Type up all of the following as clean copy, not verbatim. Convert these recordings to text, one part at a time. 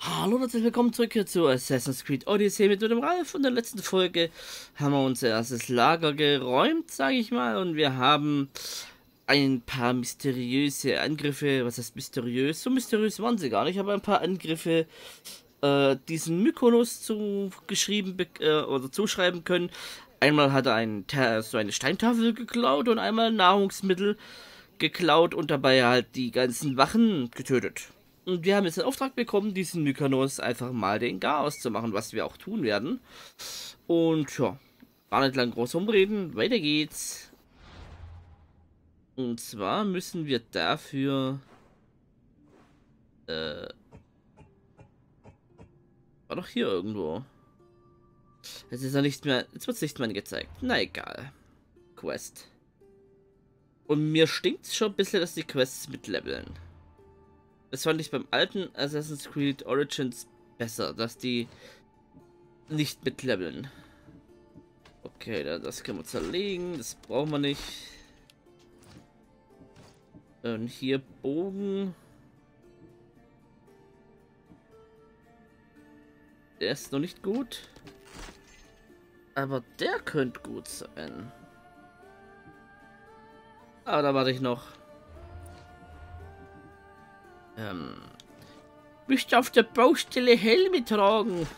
Hallo und herzlich willkommen zurück hier zu Assassin's Creed Odyssey mit dem Ralf. Und in der letzten Folge haben wir unser erstes Lager geräumt, sage ich mal, und wir haben ein paar mysteriöse Angriffe. Was heißt mysteriös? So mysteriös waren sie gar nicht, aber ein paar Angriffe diesen Mykonos oder zuschreiben können. Einmal hat er so eine Steintafel geklaut und einmal Nahrungsmittel geklaut und dabei halt die ganzen Wachen getötet. Und wir haben jetzt den Auftrag bekommen, diesen Mykonos einfach mal den Chaos zu machen, was wir auch tun werden. Und ja, gar nicht lang groß rumreden, weiter geht's. Und zwar müssen wir dafür, war doch hier irgendwo. Jetzt ist er nicht mehr, jetzt wird es nicht mehr angezeigt. Na egal. Quest. Und mir stinkt's schon ein bisschen, dass die Quests mitleveln. Das fand ich beim alten Assassin's Creed Origins besser, dass die nicht mitleveln. Okay, das können wir zerlegen, das brauchen wir nicht. Und hier Bogen. Der ist noch nicht gut. Aber der könnte gut sein. Aber da warte ich noch. Müsste auf der Baustelle Helme tragen.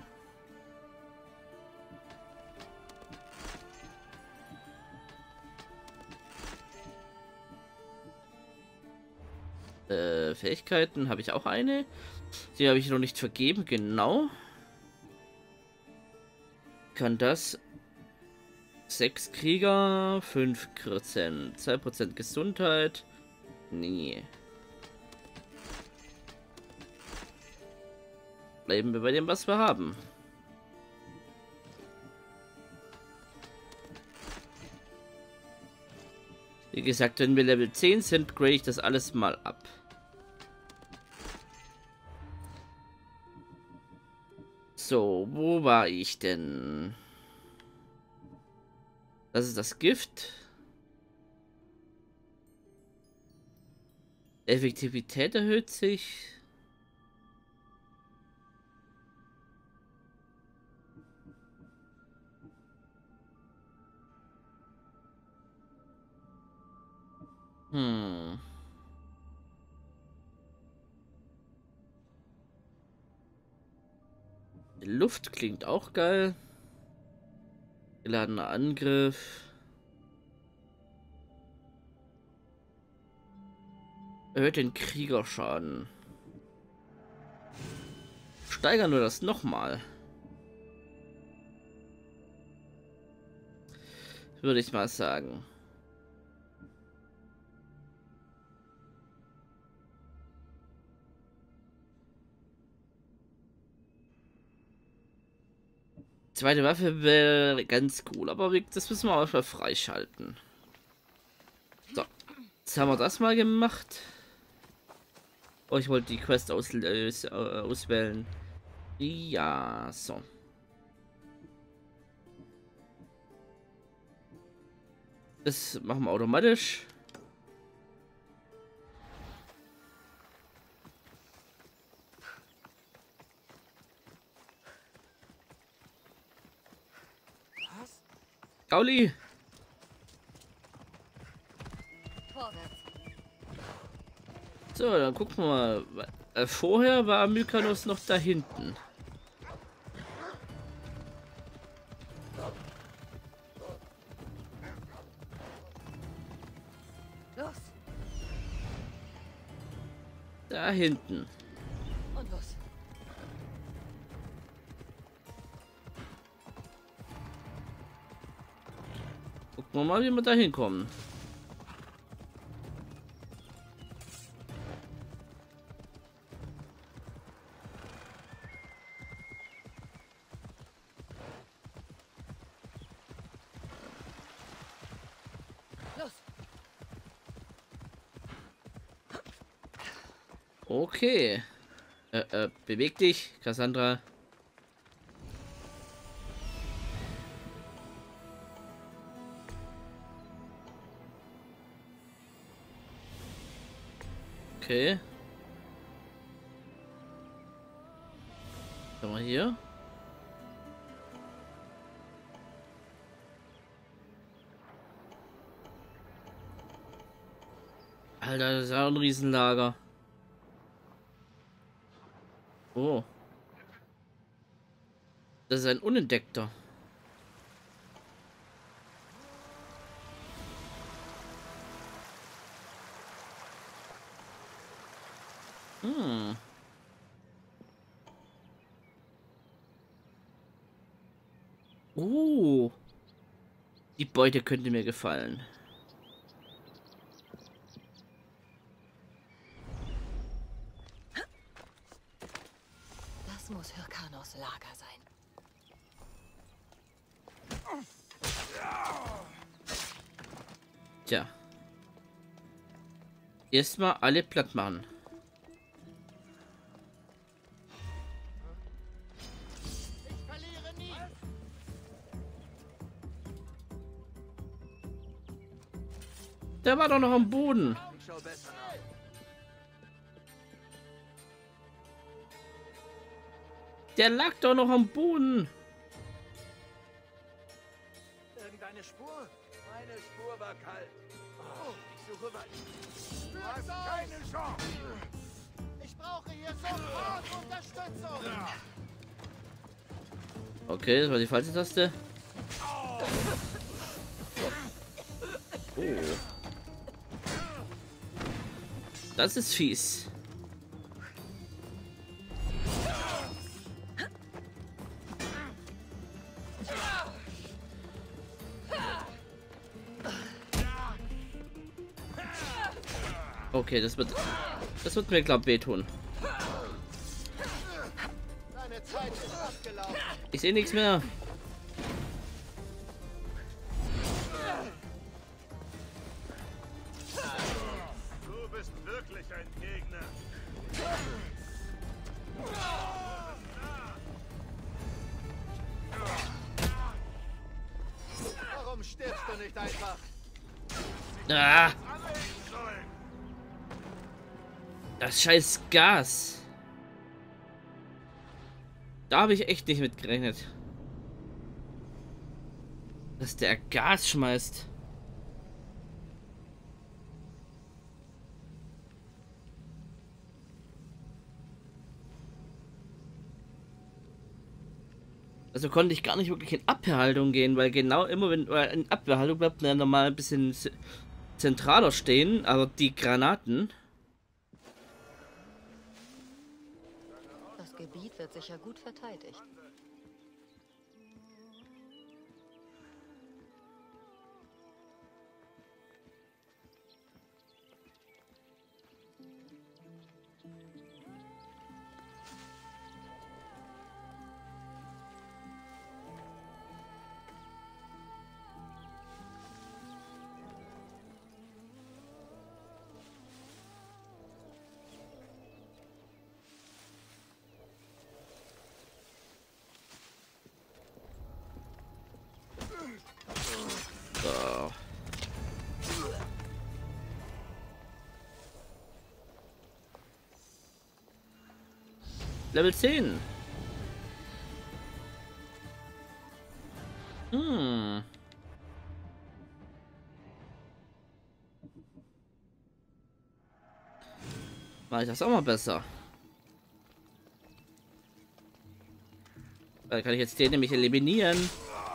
Fähigkeiten habe ich auch eine. Die habe ich noch nicht vergeben, genau. Kann das 6 Krieger, 5%, 2% Gesundheit. Nee. Bleiben wir bei dem, was wir haben. Wie gesagt, wenn wir Level 10 sind, grade ich das alles mal ab. So, wo war ich denn? Das ist das Gift. Effektivität erhöht sich. Hm. Die Luft klingt auch geil. Geladener Angriff. Erhöht den Kriegerschaden. Steigern wir das nochmal. Würde ich mal sagen. Zweite Waffe wäre ganz cool, aber das müssen wir auch mal freischalten. So, jetzt haben wir das mal gemacht. Oh, ich wollte die Quest auswählen. Ja, so. Das machen wir automatisch. Gauli! So, dann gucken wir mal. Vorher war Mykonos noch da hinten. Los. Da hinten. Und los. Gucken wir mal, wie wir da hinkommen. Los. Okay. Beweg dich, Cassandra. Okay. Schau mal hier. Alter, das ist ja ein Riesenlager. Oh. Das ist ein unentdeckter. Hm. Oh. Die Beute könnte mir gefallen. Das muss Hyrkanos Lager sein. Tja. Erstmal alle platt machen. Der war doch noch am Boden. Der lag doch noch am Boden. Irgendeine Spur? Meine Spur war kalt. Oh, ich suche weiter. Du hast keine Chance. Ich brauche hier sofort Unterstützung. Okay, das war die falsche Taste. Oh. Das ist fies. Okay, das wird mir, glaube ich, wehtun. Deine Zeit ist abgelaufen. Ich sehe nichts mehr. Du bist wirklich ein Gegner. Warum stirbst du nicht einfach? Ah, das scheiß Gas. Da habe ich echt nicht mit gerechnet. Dass der Gas schmeißt. Also konnte ich gar nicht wirklich in Abwehrhaltung gehen, weil genau immer, wenn in Abwehrhaltung bleibt man ja normal ein bisschen zentraler stehen, aber die Granaten. Das Gebiet wird sicher gut verteidigt. So. Level 10. Hm. Mache ich das auch mal besser. Da kann ich jetzt den nämlich eliminieren.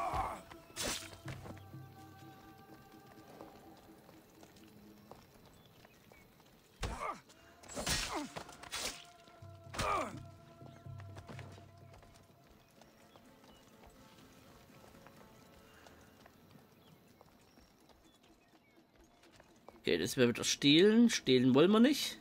Okay, das wäre wieder stehlen. Stehlen wollen wir nicht.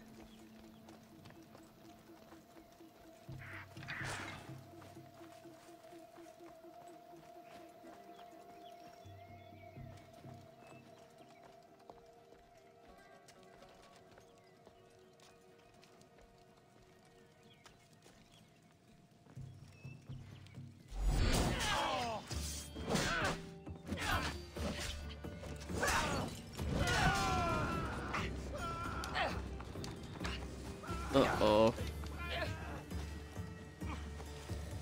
Oh oh.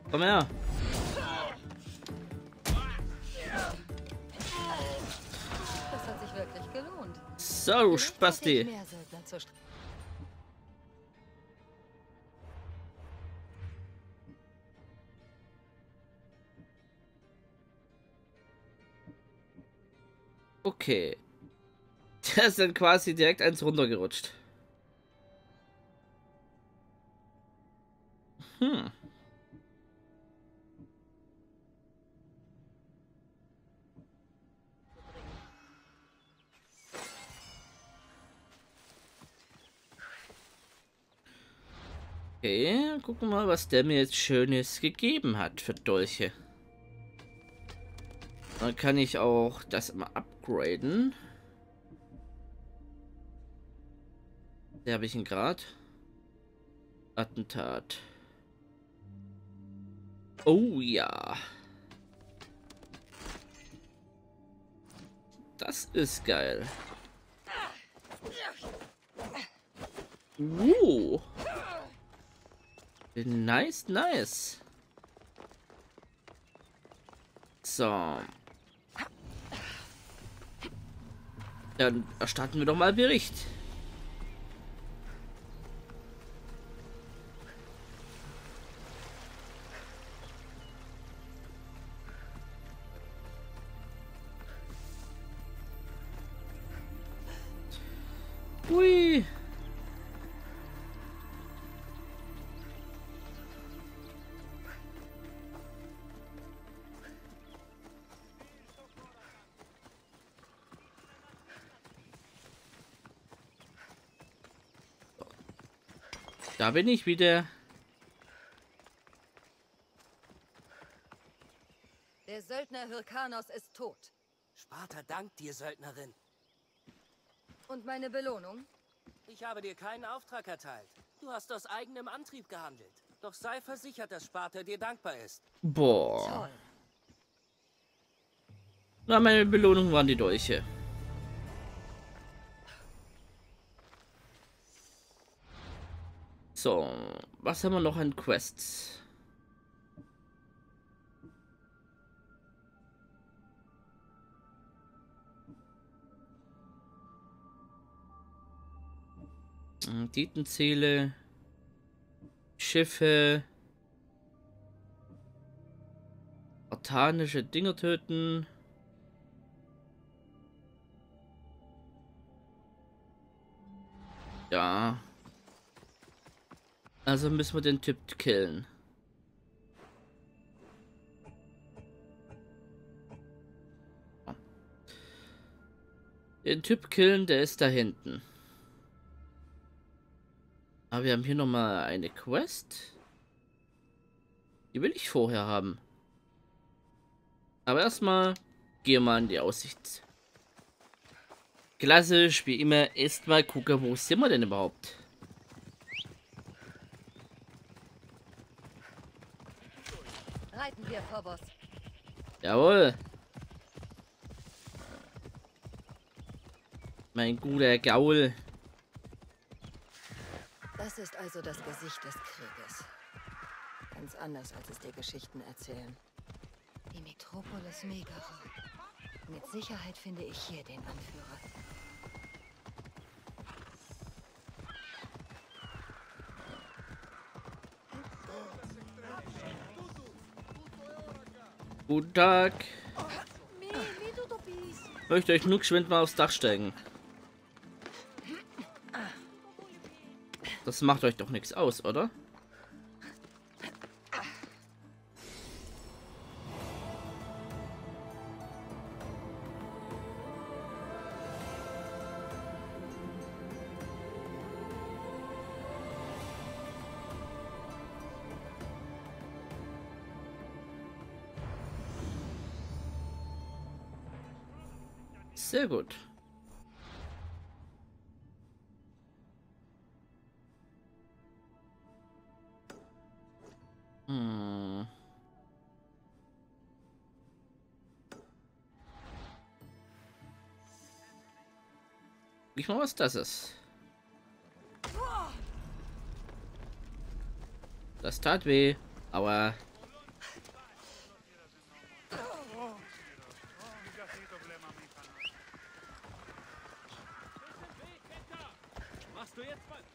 Komm her. Das hat sich wirklich gelohnt. So, Vielleicht Spasti. sollte ich mehr Söldner zur Str- Okay. Der ist dann quasi direkt eins runtergerutscht. Hm. Okay, gucken wir mal, was der mir jetzt Schönes gegeben hat für Dolche. Dann kann ich auch das mal upgraden. Der habe ich ihn gerade. Attentat. Oh ja. Das ist geil. Nice, nice. So. Dann erstatten wir doch mal Bericht. Hui. Da bin ich wieder. Der Söldner Hyrkanos ist tot. Sparta dankt dir, Söldnerin. Und meine Belohnung? Ich habe dir keinen Auftrag erteilt. Du hast aus eigenem Antrieb gehandelt. Doch sei versichert, dass Sparta dir dankbar ist. Boah. Toll. Na, meine Belohnung waren die Dolche. So, was haben wir noch an Quests? Titenziele, Schiffe, artanische Dinger töten. Ja. Also müssen wir den Typ killen. Den Typ killen, der ist da hinten. Aber wir haben hier noch mal eine Quest. Die will ich vorher haben. Aber erstmal gehen wir mal in die Aussicht. Klassisch, wie immer, erstmal gucken, wo sind wir denn überhaupt? Reiten wir, Phobos. Jawohl. Mein guter Gaul. Das ist also das Gesicht des Krieges. Ganz anders, als es dir Geschichten erzählen. Die Metropolis Megara. Mit Sicherheit finde ich hier den Anführer. Guten Tag. Möchte euch nur geschwind mal aufs Dach steigen. Das macht euch doch nichts aus, oder? Sehr gut. Ich mal, was das ist. Das tat weh, aber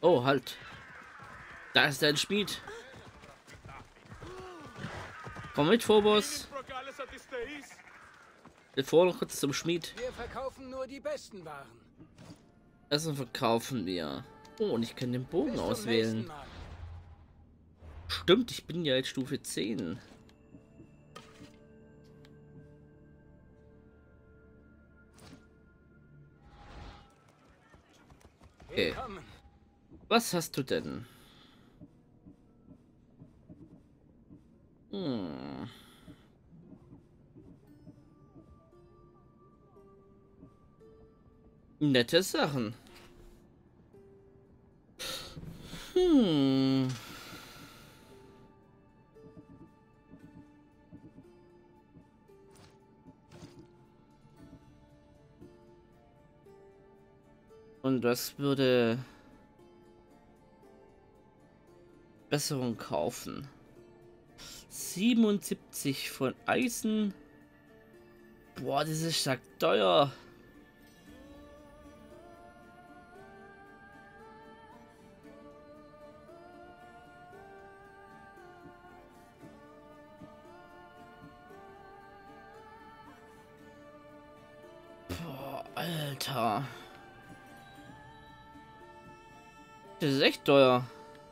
Oh, halt. Da ist dein Schmied. Komm mit, Phobos. Wir fahren noch kurz zum Schmied. Wir verkaufen nur die besten Waren. Also verkaufen wir. Oh, und ich kann den Bogen Bis zum auswählen. nächsten Mal. Stimmt, ich bin ja jetzt Stufe 10. Okay. Willkommen. Was hast du denn? Hm. Nette Sachen. Hm. Und das würde Besserung kaufen. 77 von Eisen. Boah, das ist stark teuer. Boah, Alter. Das ist echt teuer.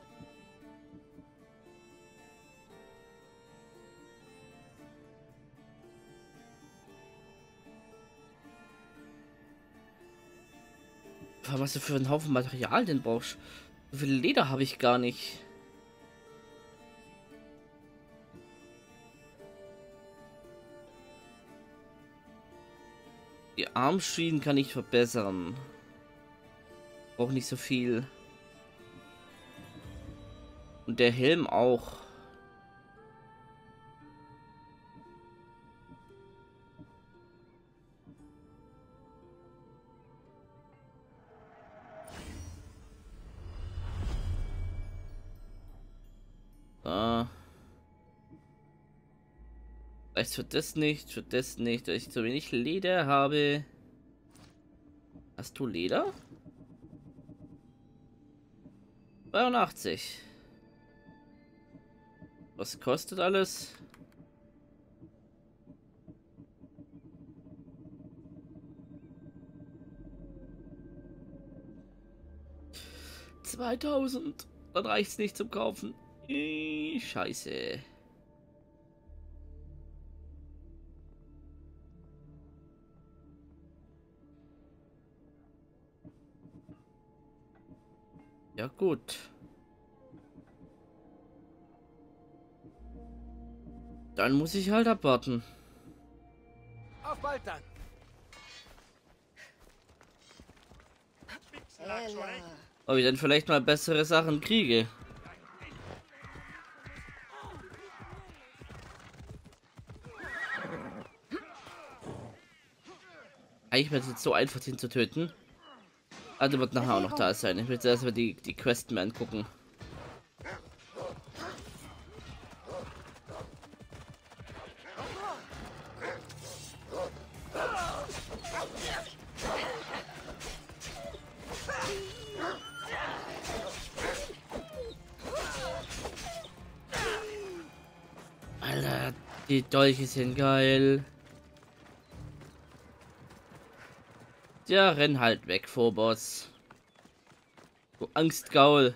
Was du für einen Haufen Material denn brauchst? So viel Leder habe ich gar nicht. Die Armschienen kann ich verbessern. Brauche nicht so viel. Und der Helm auch. Ah. Vielleicht für das nicht, weil ich zu wenig Leder habe. Hast du Leder? 82. Was kostet alles? $2000. Dann reicht's nicht zum Kaufen. Scheiße. Ja gut. Dann muss ich halt abwarten. Auf bald dann. Ella. Ob ich dann vielleicht mal bessere Sachen kriege. Eigentlich wird es jetzt so einfach, ihn zu töten. Also wird nachher auch noch da sein. Ich will jetzt erstmal die Quest mir angucken. Alter, die Dolche sind geil. Ja, renn halt weg, Phobos. Du Angstgaul.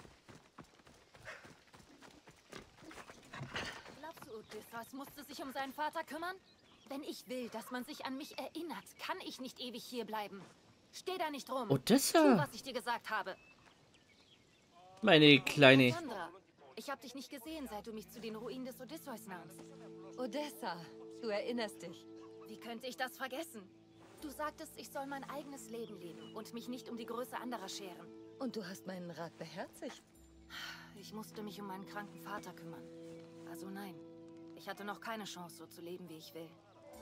Glaubst du, Odysseus musste sich um seinen Vater kümmern? Wenn ich will, dass man sich an mich erinnert, kann ich nicht ewig hier bleiben. Steh da nicht rum. Tu, Odessa, was ich dir gesagt habe. meine kleine. Sandra, ich habe dich nicht gesehen, seit du mich zu den Ruinen des Odysseus nahmst. Odessa, du erinnerst dich. Wie könnte ich das vergessen? Du sagtest, ich soll mein eigenes Leben leben und mich nicht um die Größe anderer scheren. Und du hast meinen Rat beherzigt. Ich musste mich um meinen kranken Vater kümmern. Also nein, ich hatte noch keine Chance, so zu leben, wie ich will.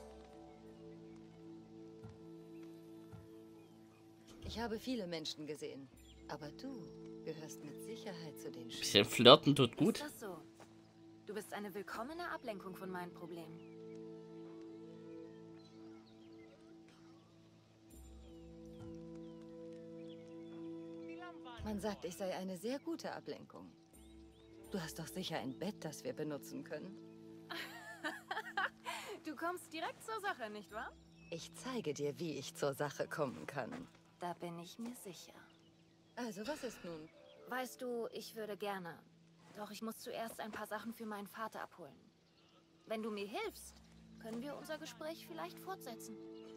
Ich habe viele Menschen gesehen. Aber du gehörst mit Sicherheit zu den Bisschen flirten tut gut. Ist das so? Du bist eine willkommene Ablenkung von meinen Problemen. Man sagt, ich sei eine sehr gute Ablenkung. Du hast doch sicher ein Bett, das wir benutzen können. Du kommst direkt zur Sache, nicht wahr? Ich zeige dir, wie ich zur Sache kommen kann. Da bin ich mir sicher. Also, was ist nun? Weißt du, ich würde gerne. Doch ich muss zuerst ein paar Sachen für meinen Vater abholen. Wenn du mir hilfst, können wir unser Gespräch vielleicht fortsetzen.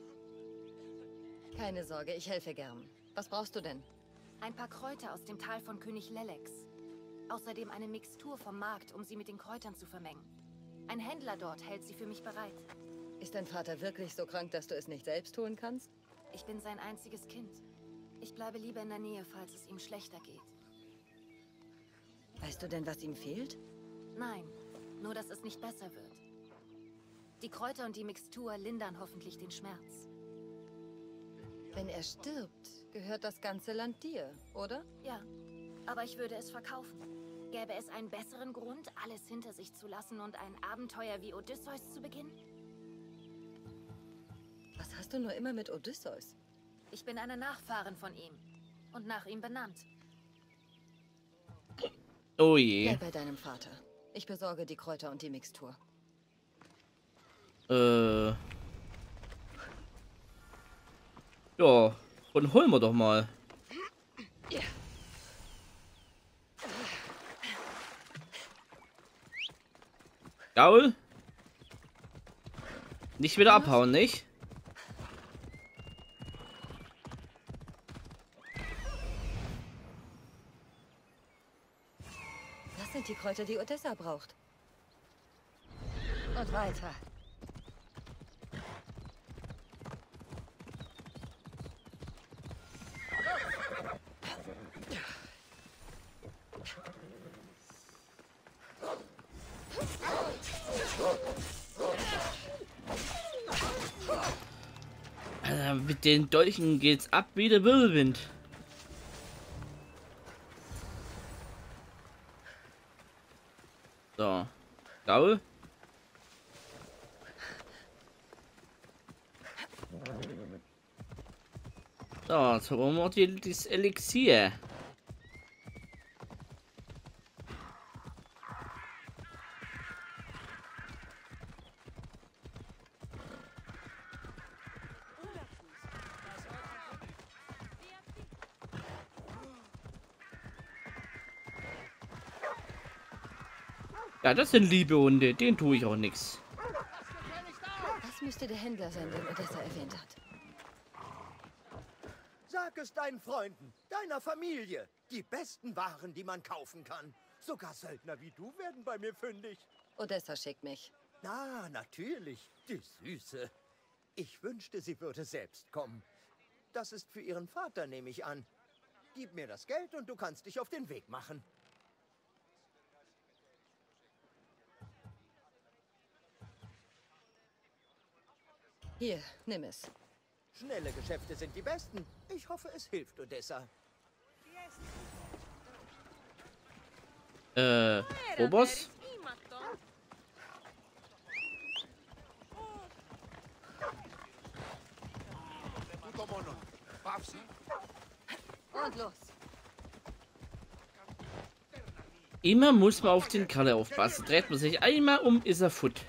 Keine Sorge, ich helfe gern. Was brauchst du denn? Ein paar Kräuter aus dem Tal von König Lelex. Außerdem eine Mixtur vom Markt, um sie mit den Kräutern zu vermengen. Ein Händler dort hält sie für mich bereit. Ist dein Vater wirklich so krank, dass du es nicht selbst holen kannst? Ich bin sein einziges Kind. Ich bleibe lieber in der Nähe, falls es ihm schlechter geht. Weißt du denn, was ihm fehlt? Nein, nur dass es nicht besser wird. Die Kräuter und die Mixtur lindern hoffentlich den Schmerz. Wenn er stirbt, gehört das ganze Land dir, oder? Ja, aber ich würde es verkaufen. Gäbe es einen besseren Grund, alles hinter sich zu lassen und ein Abenteuer wie Odysseus zu beginnen? Was hast du nur immer mit Odysseus? Ich bin eine Nachfahrin von ihm und nach ihm benannt. Oh je. Bleib bei deinem Vater. Ich besorge die Kräuter und die Mixtur. Ja, und holen wir doch mal. Gaul? Nicht wieder abhauen, nicht? Das sind die Kräuter, die Odessa braucht. Und weiter. Mit den Dolchen geht's ab wie der Wirbelwind. So. Gaul. So, jetzt haben wir das Elixier. Ja, das sind liebe Hunde, denen tue ich auch nichts. Das müsste der Händler sein, den Odessa erwähnt hat. Sag es deinen Freunden, deiner Familie. Die besten Waren, die man kaufen kann. Sogar Söldner wie du werden bei mir fündig. Odessa schickt mich. Na, natürlich, die Süße. Ich wünschte, sie würde selbst kommen. Das ist für ihren Vater, nehme ich an. Gib mir das Geld und du kannst dich auf den Weg machen. Hier, nimm es. Schnelle Geschäfte sind die besten. Ich hoffe, es hilft Odessa. Phobos? Und los. Immer muss man auf den Kalle aufpassen. Dreht man sich einmal um, ist er foot.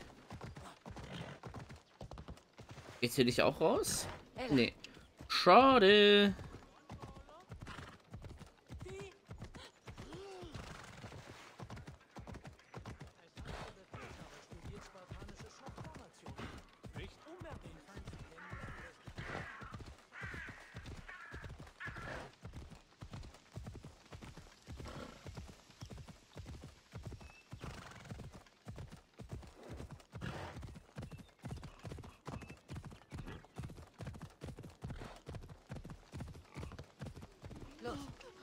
Geht's hier nicht auch raus? Nee. Schade. Los.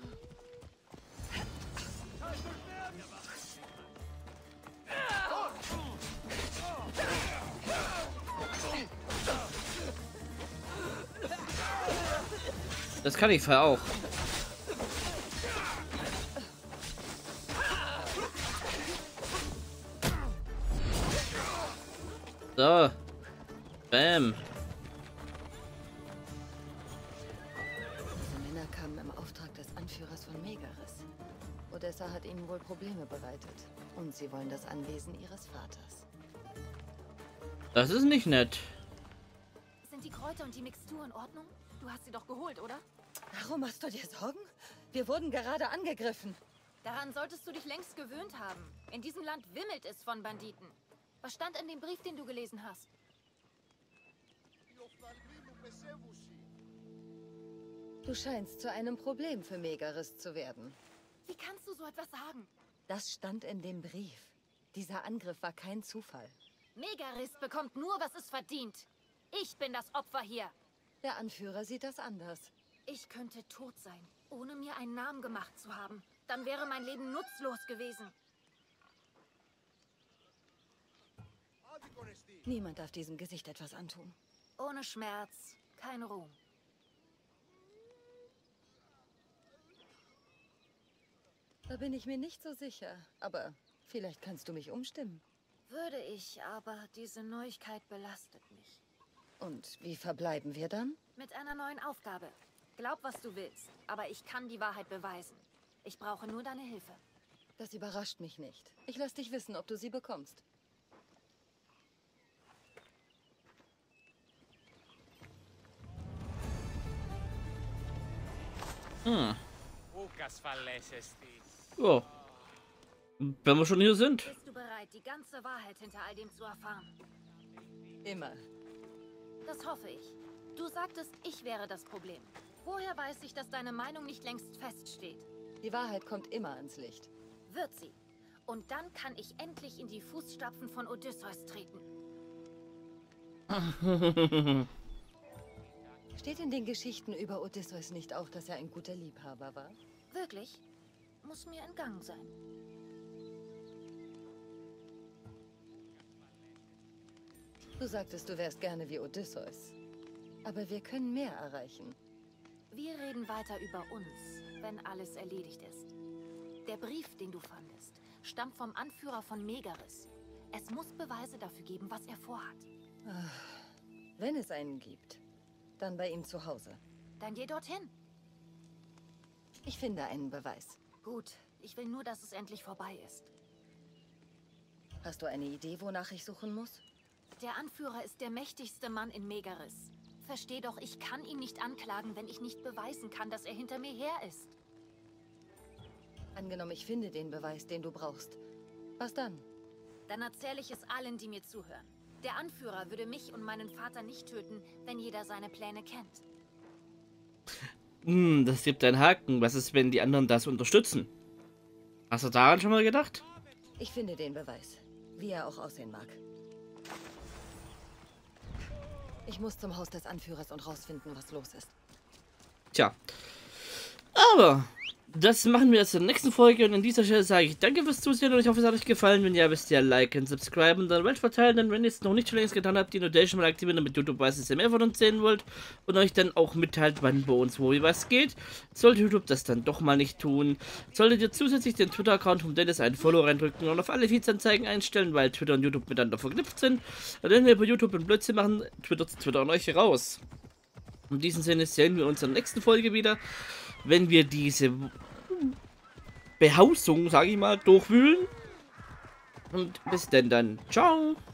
Das kann ich vorher auch. So. Bam. Diese Männer kamen im Auftrag des Anführers von Odessa hat ihnen wohl Probleme bereitet. Und sie wollen das Anwesen ihres Vaters. Das ist nicht nett. Sind die Kräuter und die Mixtur in Ordnung? Du hast sie doch geholt, oder? Warum machst du dir Sorgen? Wir wurden gerade angegriffen. Daran solltest du dich längst gewöhnt haben. In diesem Land wimmelt es von Banditen. Was stand in dem Brief, den du gelesen hast? Du scheinst zu einem Problem für Megaris zu werden. Wie kannst du so etwas sagen? Das stand in dem Brief. Dieser Angriff war kein Zufall. Megaris bekommt nur, was es verdient. Ich bin das Opfer hier. Der Anführer sieht das anders. Ich könnte tot sein, ohne mir einen Namen gemacht zu haben. Dann wäre mein Leben nutzlos gewesen. Niemand darf diesem Gesicht etwas antun. Ohne Schmerz, kein Ruhm. Da bin ich mir nicht so sicher. Aber vielleicht kannst du mich umstimmen. Würde ich, aber diese Neuigkeit belastet mich. Und wie verbleiben wir dann? Mit einer neuen Aufgabe. Glaub, was du willst, aber ich kann die Wahrheit beweisen. Ich brauche nur deine Hilfe. Das überrascht mich nicht. Ich lasse dich wissen, ob du sie bekommst. Ja. Wenn wir schon hier sind. Bist du bereit, die ganze Wahrheit hinter all dem zu erfahren? Immer. Das hoffe ich. Du sagtest, ich wäre das Problem. Woher weiß ich, dass deine Meinung nicht längst feststeht? Die Wahrheit kommt immer ans Licht. Wird sie. Und dann kann ich endlich in die Fußstapfen von Odysseus treten. Steht in den Geschichten über Odysseus nicht auch, dass er ein guter Liebhaber war? Wirklich? Muss mir entgangen sein. Du sagtest, du wärst gerne wie Odysseus. Aber wir können mehr erreichen. Wir reden weiter über uns, wenn alles erledigt ist. Der Brief, den du fandest, stammt vom Anführer von Megaris. Es muss Beweise dafür geben, was er vorhat. Wenn es einen gibt, dann bei ihm zu Hause. Dann geh dorthin. Ich finde einen Beweis. Gut, ich will nur, dass es endlich vorbei ist. Hast du eine Idee, wonach ich suchen muss? Der Anführer ist der mächtigste Mann in Megaris. Versteh doch, ich kann ihn nicht anklagen, wenn ich nicht beweisen kann, dass er hinter mir her ist. Angenommen, ich finde den Beweis, den du brauchst. Was dann? Dann erzähle ich es allen, die mir zuhören. Der Anführer würde mich und meinen Vater nicht töten, wenn jeder seine Pläne kennt. Das gibt einen Haken. Was ist, wenn die anderen das unterstützen? Hast du daran schon mal gedacht? Ich finde den Beweis, wie er auch aussehen mag. Ich muss zum Haus des Anführers und rausfinden, was los ist. Tja. Aber das machen wir jetzt in der nächsten Folge. Und an dieser Stelle sage ich danke fürs Zusehen und ich hoffe, es hat euch gefallen. Wenn ja, wisst ihr, liken, subscriben und dann Welt verteilen. Und wenn ihr es noch nicht schon längst getan habt, die Notification mal aktivieren, damit YouTube weiß, dass ihr mehr von uns sehen wollt. Und euch dann auch mitteilt, wann bei uns wo wie was geht. Sollte YouTube das dann doch mal nicht tun, solltet ihr zusätzlich den Twitter-Account von Dennis einen Follow reindrücken und auf alle Feeds-Anzeigen einstellen, weil Twitter und YouTube miteinander verknüpft sind. Und wenn wir bei YouTube einen Blödsinn machen, Twitter an euch raus. In diesem Sinne sehen wir uns in der nächsten Folge wieder, wenn wir diese Behausung, sage ich mal, durchwühlen. Und bis denn dann. Ciao.